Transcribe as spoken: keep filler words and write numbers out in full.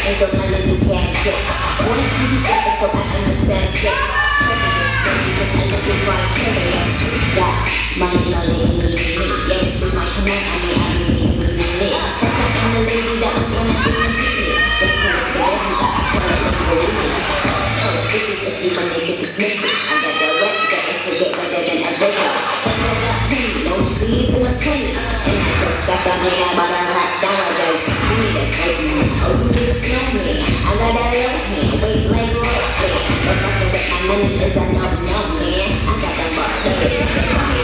and so my lady can't get. One easy step so I understand it. Because I look at my curious. Yeah, money, no lady, me, me. Yeah, it's just my command, I mean, I be me, me, me, me. That's like I'm the lady that was gonna dream and treat me. They can't say that, I call it and believe me. Oh, this is if you wanna get this nigga. I got the right to forget better than ever. Cause I got plenty, no sleeves in my twenties. And I just got that man out about a hot sandwiches. You need to take me, oh you need to snow me. I got that love me, wait like royalty. But fucking with my money is I don't know man. I got that rock,